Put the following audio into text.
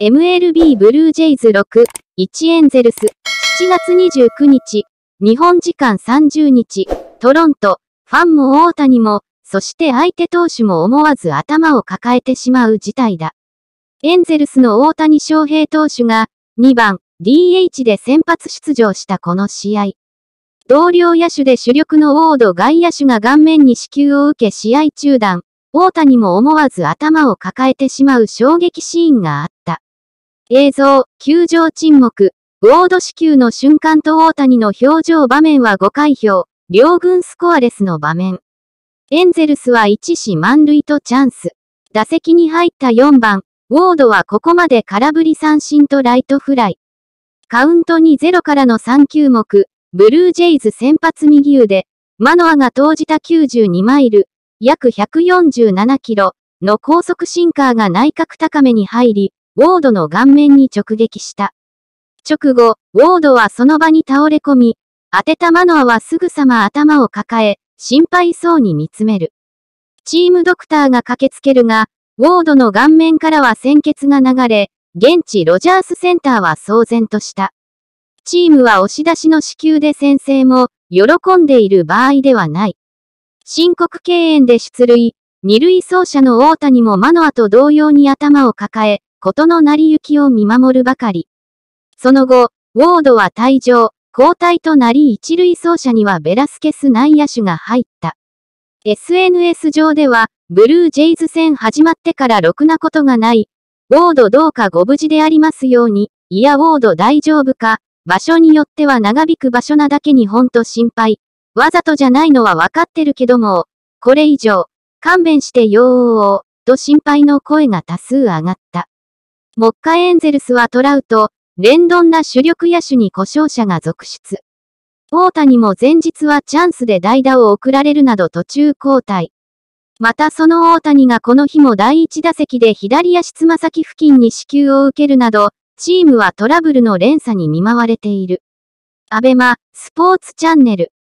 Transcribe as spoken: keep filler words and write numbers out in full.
エムエルビー ブルージェイズろく、いちエンゼルス、しちがつにじゅうくにち、日本時間さんじゅうにち、トロント、ファンも大谷も、そして相手投手も思わず頭を抱えてしまう事態だ。エンゼルスの大谷翔平投手が、にばん、ディーエイチ で先発出場したこの試合。同僚野手で主力のウォード外野手が顔面に死球を受け試合中断。大谷も思わず頭を抱えてしまう衝撃シーンがあった。映像、球場沈黙。ウォード死球の瞬間と大谷の表情場面はごかい表。両軍スコアレスの場面。エンゼルスはいちし満塁とチャンス。打席に入ったよんばん。ウォードはここまで空振り三振とライトフライ。カウントにゼロからのさんきゅう目。ブルージェイズ先発右腕。マノアが投じたきゅうじゅうにマイル。約ひゃくよんじゅうななキロの高速シンカーが内角高めに入り、ウォードの顔面に直撃した。直後、ウォードはその場に倒れ込み、当てたマノアはすぐさま頭を抱え、心配そうに見つめる。チームドクターが駆けつけるが、ウォードの顔面からは鮮血が流れ、現地ロジャースセンターは騒然とした。チームは押し出しの死球で先制も、喜んでいる場合ではない。申告敬遠で出塁、二塁走者の大谷もマノアと同様に頭を抱え、事の成り行きを見守るばかり。その後、ウォードは退場、交代となり一塁走者にはベラスケス内野手が入った。エスエヌエス 上では、ブルージェイズ戦始まってからろくなことがない。ウォードどうかご無事でありますように。いやウォード大丈夫か。場所によっては長引く場所なだけにほんと心配。わざとじゃないのはわかってるけども、これ以上、勘弁してよー、と心配の声が多数上がった。もっかエンゼルスはトラウト、レンドンら主力野手に故障者が続出。大谷も前日はチャンスで代打を送られるなど途中交代。またその大谷がこの日もだいいち打席で左足つま先付近に死球を受けるなど、チームはトラブルの連鎖に見舞われている。アベマ、スポーツチャンネル。